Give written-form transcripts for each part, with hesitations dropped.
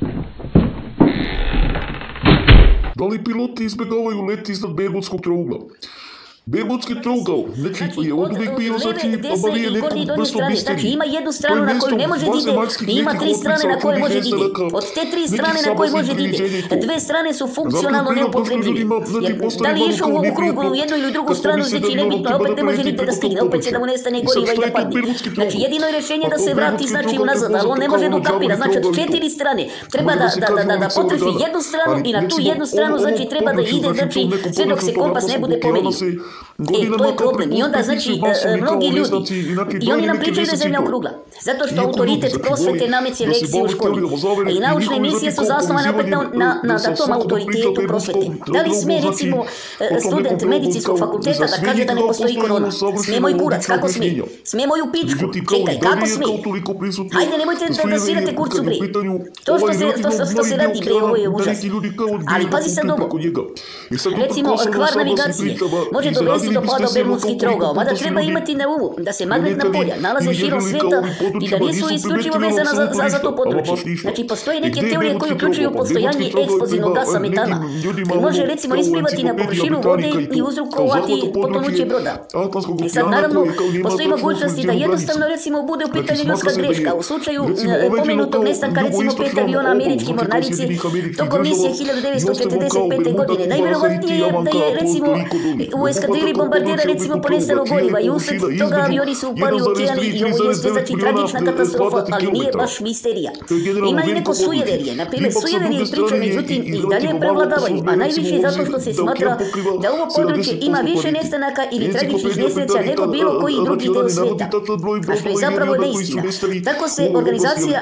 Da li piloti izbjegavaju let iznad Bermudskog trougla? Bermudski trougao, znači je od uvijek bio, znači, obavijen nekom vrstom misteriju. Znači ima jednu stranu na koju ne može ide, i ima tri strane na koje može ide. Od te tri strane na koje može ide, dve strane su funkcionalno neupotrebljive. Da li je išao u krugu u jednu ili drugu stranu, znači nebitno, opet ne može nigde da stigne, opet će da mu nestane goriva i da padne. Znači jedino je rješenje da se vrati, znači unazad, ali on ne može da ukapira. Znači od četiri strane treba da potrfi jednu stranu i na tu jednu stranu, znači treba da ide, znači sve dok se kompas ne bude pomerio. To je problem. I onda, znači, mnogi ljudi, i oni nam pričaju da je zemlja okrugla. Zato što autoritet prosvete nameće lekcije u školi. I naučne emisije su zasnovane opet na tom autoritetu prosvete. Da li sme, recimo, student medicinskog fakulteta da kaže da ne postoji korona? Sme moj kurac, kako sme? Sme moju pičku? Čekaj, kako sme? Hajde, nemojte da svirate kurcu, bre. To što se radi, bre, ovo je užas. Ali pazi sad ovo. Recimo, kvar navigacije može dovesti do pada Bermudski trougao, mada treba imati na umu da se magnetna polja nalaze širom svijeta i da nisu isključivo vezana za to područje. Znači, postoje neke teorije koje uključuju postojanje eksplozivnog gasa metana, koji može, recimo, isplivati na površinu vode i uzrokovati potonuće broda. I sad, naravno, postoji mogućnosti da jednostavno, recimo, bude u pitanju ljudska greška. U slučaju pomenutog nestanka, recimo, 5 aviona američke mornarice tokom misije 1945. godine, najvjerovatnije je da je, recimo, u eskadrili bombardera, recimo, ponestalo goriva i usred toga avioni su upali u okean i ovo jeste, znači, tragična katastrofa, ali nije baš misterija. Ima i neko sujeverije, na primjer, sujeverije priče, međutim, i dalje prevladavaju, a najviše zato što se smatra da ovo područje ima više nestanaka ili tragičnih nesreća nego bilo koji drugi del svijeta, a što je zapravo neistina. Tako se organizacija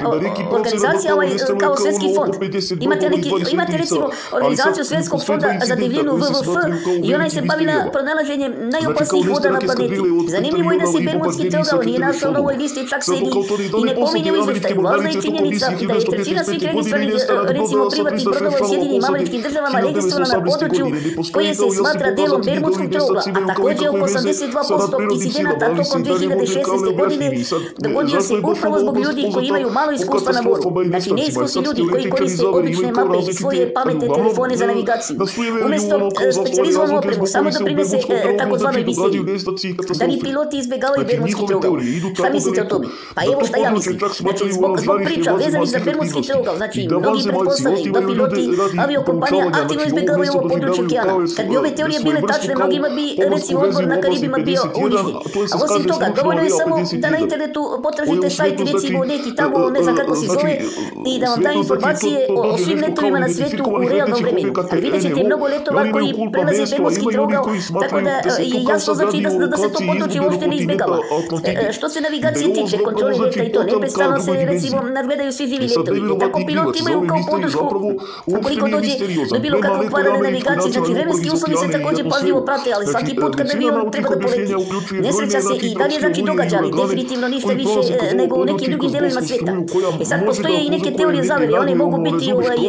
kao Svjetski fond, imate recimo organizaciju Svjetskog fonda za divljinu WWF i ona se bavi na pronalaženjem najopasnijih voda na planeti. Zanimljivo je da se Bermudski trougao nije našao na ovoj listi, čak se i ne pominje u izveštaju. Važna je činjenica da je trećina svih registrovanih, recimo, privatnih brodova u Sjedinim Američkim Državama registrovana na području koje se smatra delom Bermudskog trougla, a također oko 82% incidenata tokom 2016. godine dogodio se upravo zbog ljudi koji imaju malo iskustva na moru. Znači neiskusni ljudi koji koriste obične mape i svoje pametne telefone za navigaciju. Umjesto specijalizovanu opremu samo doprinese takozvanoj misteriji. Da li piloti izbjegavaju Bermudski trougao? Šta mislite o tome? Pa evo šta ja mislim. Znači zbog priča vezanih za Bermudski trougao, znači mnogi pretpostavljaju da piloti aviokompanija aktivno izbjegavaju ovo područje okeana. Kad bi ove teorije bile tačne, mnogima bi, recimo, odbor na Karibima bio uništen. A osim toga, dovoljno je samo da na internetu potražite sajt, recimo neki tamo, ne znam kako se zove, i da vam daje informacije o svim letovima na svijetu u realnom vremenu. Ali vidjet ćete mnogo letova koji prelaze Bermudski trougao, tako da je jasno, znači, da se to područje uopšte ne izbjegava. Što se navigacije tiče, kontrole leta i to, neprestano se, recimo, nadgledaju svi živi letovi. I tako piloti imaju kao podršku, ukoliko dođe do bilo kakvog kvara navigacije, znači vremenski uslovi se također pažljivo prate, ali svaki put kad avion treba da poleti, nesreća se i dalje, znači, događa, ali definitivno ništa više nego u nekim drugim dijelovima svijeta. I sad postoje i neke teorije zavere, one mogu biti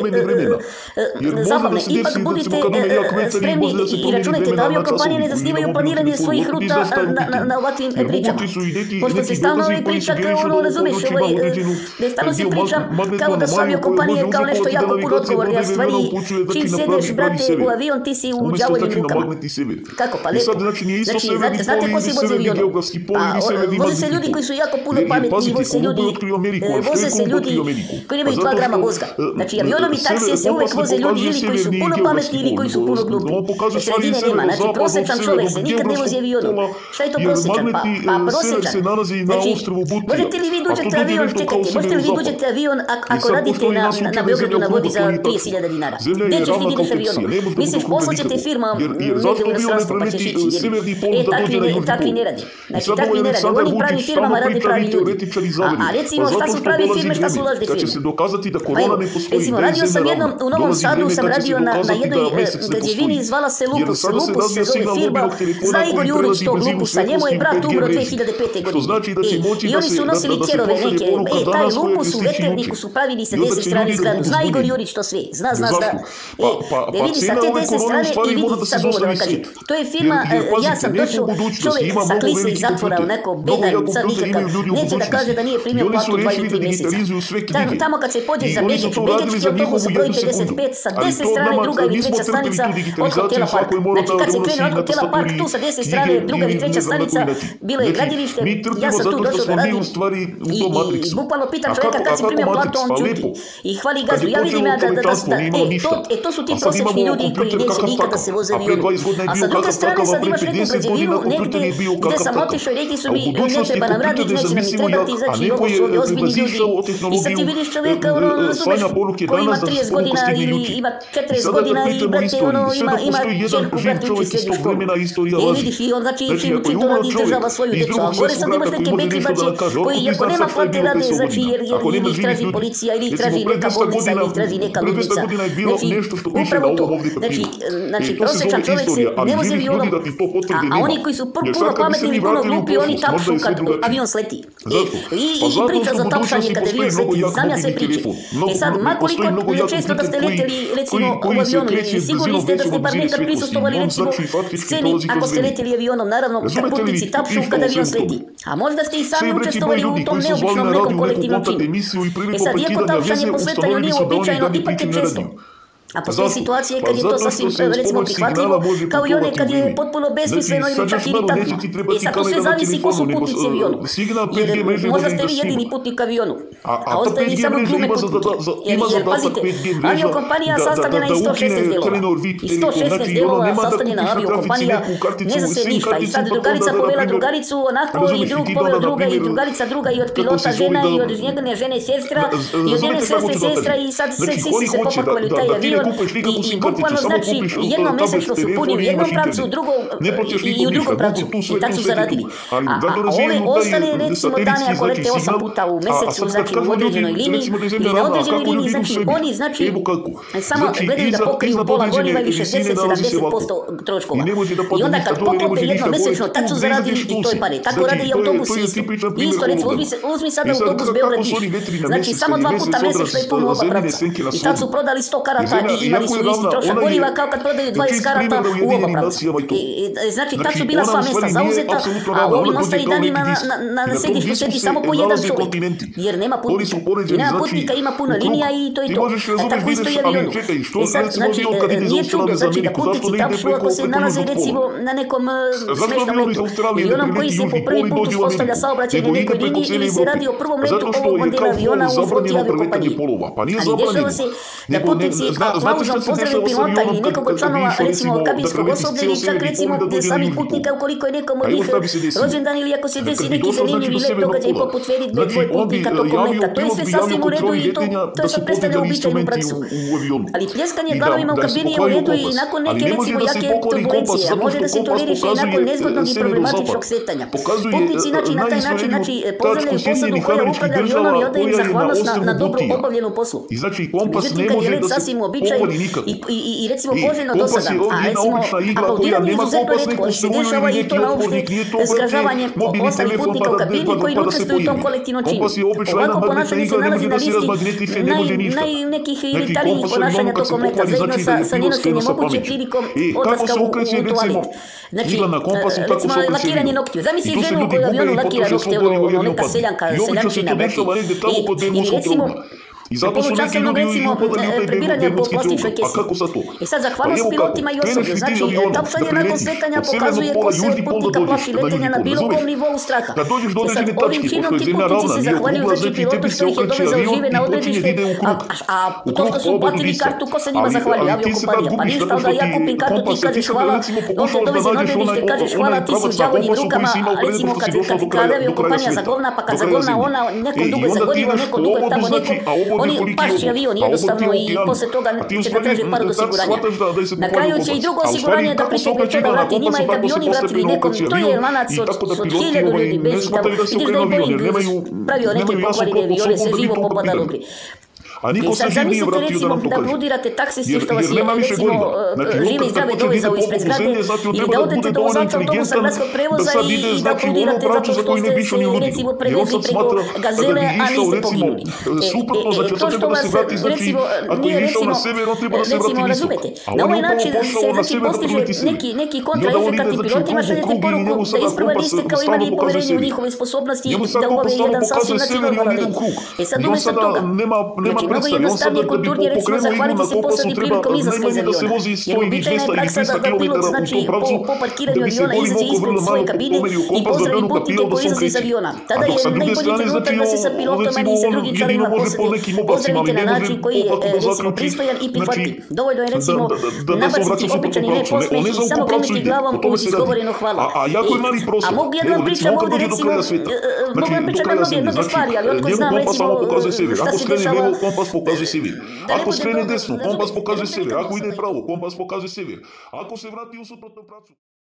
zabavne. Ipak budite spremni i računajte da aviokompanije ne zasnivaju planiranje svojih ruta na ovakvim pričama. Pošto se stalno priča kao ono, razumeš, da stalno se priča kao da su aviokompanije kao nešto jako puno odgovorne, a stvari čim sedeš, brate, u avion, ti si u đavoljim rukama. Kako, pa lepo. Znači, znate ko se voze avionom? Pa voze se ljudi koji su jako puno pametni, voze se ljudi koji nemaju 2 grama mozga. Znači, avionom i taksije se uvek voze ljudi ili koji su puno pametni ili koji su puno glupi. Sredine nema, znači prosječan čovjek se nikad ne vozi avionom. Šta je to prosječan? Pa prosječan. Znači, možete li vi dođete avion, čekajte, možete li vi dođete avion ako radite na Beogradu na vodi za 30.000 dinara? Gdje ćeš ti ideš avionom? Misliš, poslaćete firma negdje u inostranstvo pa ćeš ići. Takvi ne radi. Znači, takvi ne radi. U onim pravim firmama rade pravi ljudi. A recimo, šta su prave firme, šta su lažne firme? Pa evo, recimo, radio sam jednom, u Novom Sadu sam radio na jednoj građevini, zvala se Lupus. Lupus se zove firma, zna Igor Jurić tog lupusa, njemu je brat umro 2005. godine. I oni su nosili kjerove neke, taj lupus u Veterniku su pravili sa 10 strane zgradu, zna Igor Jurić to sve, zna. Da vidi sa te 10 strane i vidi sad ovo da vam kažem. To je firma, ja sam došao, čovjek sa klise iz zatvora, onako bedan, sad nikakav, neće da kaže da nije primio platu 2 ili 3 mjeseca. Tamo kad se pođeš za Begećki autobus broj 55 sa 10 strane druga ili treća stanica od hotela Park. Znači kad se krene od hotela Park, tu sa 10 strane druga ili treća stanica bilo je gradilište, ja sam tu došao da radim i bukvalno pitam čovjeka kad si primio platu, on čuti i hvali gazdu. Ja vidim ja to su ti prosječni ljudi koji neće nikada se voze avionu. A sa druge strane sad imaš neku građevinu negdje gdje sam otišao i rekli su mi ne treba nam raditi, neće nam i trebati, znači ovo su ovi ozbiljni ljudi. I sad ti vidiš čovjeka, razumeš, koji ima 30 godina ili ima 40 godina i brate, ima čerku, brate, uči srednju školu. Vidiš, i on znači čim to radi izdržava svoju djecu. A gore sad imaš neke bekribače koji ako nema plate rade, znači jer ih traži policija ili ih traži neka bolnica ili ih traži neka ludnica. Znači, upravo to. Znači, prosječan čovjek se ne vozi avionom, a oni koji su puno pametni i puno glupi, oni tapšu kad avion sleti. I priča za tapšanje kad avion sleti, znam ja sve priče. Sad, makoliko je često da ste letjeli, recimo, u avionu, sigurni ste da ste bar nekad prisustovali, recimo, sceni, ako ste letjeli avionom, naravno, kad putnici tapšu kad avion sleti. A možda ste i sami učestvovali u tom neobičnom nekom kolektivnom činu. Sad, iako tapšanje po svetanju nije uobičajeno, ipak je često. A postoje situacije kad je to sasvim, recimo, prihvatljivo, kao i one kad je potpuno besmisleno ili čak iritantno. Sad to sve zavisi ko su putnici avionu. Jer možda ste vi jedini putnik avionu, a ostali samo glume putnike. Jer pazite, aviokompanija sastavljena iz 116 delova. I 116 delova sastavljena aviokompanija ne za se ništa. I sad drugarica povela drugaricu onako i drug povela druga i drugarica druga i od pilota žena i od njegove žene sestra i od njene sestre sestra i sad svi se popakovali taj avion. I bukvalno znači jedno mjesečno su puni u jednom pravcu, i u drugom pravcu. I tako su zaradili. A ove ostale recimo dane ako lete 8 puta u mjesecu, znači u određenoj liniji ili na određenoj liniji, znači oni znači samo gledaju da pokriju pola goriva ili 60-70% troškova. I onda kad poklope jedno mjesečno, tako su zaradili i to je pare. Tako rade i autobusi isto. Isto recimo uzmi sada autobus Beograd-Niš. Znači samo 2 puta mjesečno je puno oba pravca. I tako su prodali 100 karata i imali su isti trošak goriva kao kad prodaju 20 karata u oba pravca. Znači, tad su bila sva mjesta zauzeta, a u ovim ostalim danima na sedištu sedi samo po jedan čovjek. Jer nema putnika. I nema putnika, ima puno linija i to je to. Tako isto i avionu. I sad, znači, nije čudo, znači da putnici tapšu ako se nalaze recimo na nekom smešnom letu. Ili onom koji se po prvi put uspostavlja saobraćaj na nekoj liniji ili se radi o prvom letu ovog modela aviona u floti aviokompanije. Ali dešava se da putnici aplauzom pozdrave pilota ili nekog od članova, recimo kabinskog osoblja ili čak recimo samih putnika ukoliko je nekom od njih rođendan ili ako se desi neki zanimljivi let događaj poput veritbe tvoj putnika tokom leta. To je sve sasvim u redu i to sad predstavlja običajnu praksu. Ali pljeskanje glavovima u kabini je u redu i nakon neke recimo jake turbulencije, a može da se toleriše i nakon nezgodnog i problematičnog sretanja. Putnici znači na taj način pozdravljaju posadu koja upravlja avionom i odaje im zahvalnost na dobro obavljenom poslu. Međutim, kad je let sasvim uobičajen i recimo poželjno do sada, a recimo aplaudiranje izuzetno retko se dešava i to na uopšte zgražavanje ostalih putnika u kabini koji ne učestvuju u tom kolektivnom činu. Ovako ponašanje se nalazi na listi nekih iritarijih ponašanja tokom leta, zajedno sa nenošenjem moguće prilikom odlaska u toalet. Znači, recimo lakiranje noktiju. Zamisli ženu u kojoj avionu lakira nokte, neka seljančina, ili recimo polučasovnog recimo prebiranja po plastičnoj kesi. I sad zahvalnost pilotima i osoblju, znači tapšanje nakon sletanja pokazuje ko se od putnika plaši letenja na bilo kom nivou straha. I sad ovim činom ti putnici se zahvaljuju znači pilotu što ih je dovezao žive na odredište, a to što su uplatili kartu, ko se njima zahvaljuje, aviokompanija. Pa ništa, onda ja kupim kartu, ti kažeš hvala, on te doveze na odredište, kažeš hvala, ti si u đavoljim rukama, recimo kad aviokompanija zagovna, pa kad zagovna ona, nekom dugo je zagorivo, nekom dugo je tamo nekom, oni paši avion jednostavno i posle toga će da traže par od osiguranja. Na kraju će i drugo osiguranje da pritegne to da vrati njima i da bi oni vratili nekom. To je lanac od 1000 ljudi bez čitavo. Vidiš da je Boeing pravio neke pokvarine avione, se živo popadalo. A niko se sad živ nije zamislite vratio da recimo nam to da kaže. aplaudirate taksisti Jer što vas je nema više recimo goriva. Znači, žive i on zdrave kad hoće da ide dovezao po ispred ovu zgrade zemlje, znači on i treba da da odete bude do dovoljno vozača autobusa inteligentan gradskog da prevoza sad ide, i da znači, u onom aplaudirate pravcu zato za što koji ne bi ste išao ni se ludigu. recimo Jer on prevezli sad preko smatra da Gazele, bi a išao, niste recimo, poginuli. suprotno, znači on To sad što treba da vas se vrati, znači, recimo ako nije je išao recimo na sever, on treba da se vrati recimo na istok. razumete, A na on je ovaj upravo način pošao se na znači sever da postiže proleti sever. neki I onda on ide, kontraefekat i znači, pilotima u šaljete krug i poruku njemu da sada isprva kompas niste kao stalno imali pokazuje poverenje u sever. njihove sposobnosti Njemu sad da kompas obave stalno jedan pokazuje sasvim znači sever i on normalan ide u red. krug. Sad I on umjesto sada toga, nema znači mnogo predstavi. On sad jednostavnije da bi kulturnije recimo pokrenuo igru zahvaliti na se kompasu posadi treba prilikom izlaska iz najmanje da se aviona. vozi Jer 100 ili uobičajena 200 je ili praksa 300 da km pilot u znači tom pravcu po da parkiranju bi se aviona boli izađe oko ispred vrlo svoje malo kabine pomerio i kompas da pozdravi vrenu putnike kapijal da koji se on izlaze iz kreće. aviona. A Tada dok je sa druge najbolji strane, trenutak znači, da se sa on, pilotom, a recimo, ni sa on drugim jedino članovima može po posade nekim obacima, ali pozdravite na ne može način koji je popatno da recimo zaključi, pristojan i prihvatljiv. znači, Dovoljno je recimo da se nabaciti obraća suprotnom običan i pravcu. On neposmeh ne i zna u samo kom pravcu krenuti ide. glavom O tome uz se radi. izgovoreno hvala. A jako je mali prostor. A mogu ja da Evo, vam recimo, pričam on kad ovdje dođe do recimo, kraja sveta. mogu vam Do pričam kraja mnoge zemlje. mnoge Znači, stvari, ali otko njemu znam kompas recimo samo pokazuje sever. šta Ako se skrene dešava. lijevo, kompas pokazuje sever. Da ne Ako bude skrene dobro, desno, razumete, kompas da ne pokazuje bude sever. dobro Ako ide sada. pravo, kompas pokazuje sever. Ako se vrati u suprotnom pravcu.